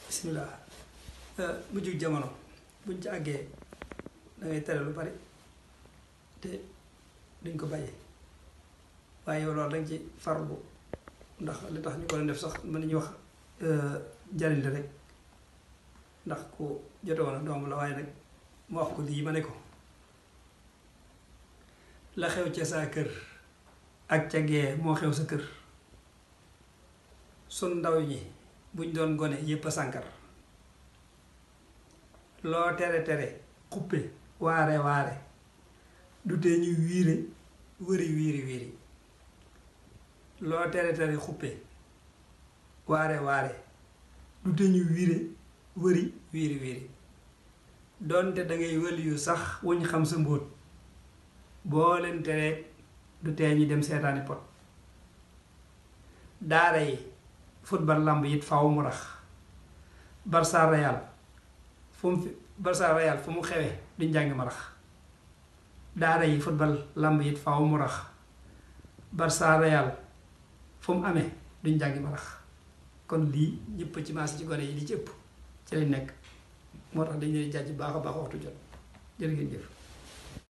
bismillah mujjug jamono buñ ci àggee da ngay tere lu bari te duñ ko bàyyi waaye yow loolu danga ci farlu ndax li tax ñu ko doon def sax mën nañu wax jariñ la rek ndax ku jote woon a doom la waaye nag mu wax ko lii ma ne ko la xew ca saa kër ak ca gee moo xew sa kër sun ndaw ñi buñ doon gone yépp a sànkar loo tere tere xuppe waare waare du tee ñu wiire wëri wiiri wiiri loo tere tere xuppe waare waare du tee ñu wiire wëri wiiri wiiri doonte dangay wël yu sax wuñ xam sa mbóot boo leen teree du tee ñu dem seetaani pot daara yi football lamb it faw mu rax Barça Real fu mu xewe du njàng ma rax daara yi football lamb it faw mu rax Barça Real fu mu amee du njàng ma rax kon lii ñëpp ci maas ci gone yi li ci ëpp ci lañ nekk moo tax dañ leen jàjj baax a baax waxtu jot jërë ngeen jëf